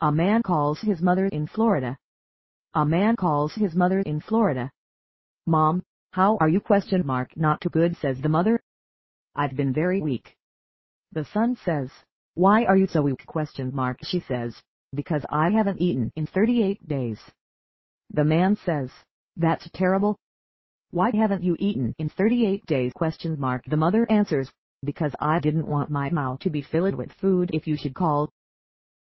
A man calls his mother in Florida. A man calls his mother in Florida. Mom, how are you? Not too good, says the mother. I've been very weak. The son says, why are you so weak? She says, because I haven't eaten in 38 days. The man says, that's terrible. Why haven't you eaten in 38 days? The mother answers, because I didn't want my mouth to be filled with food if you should call.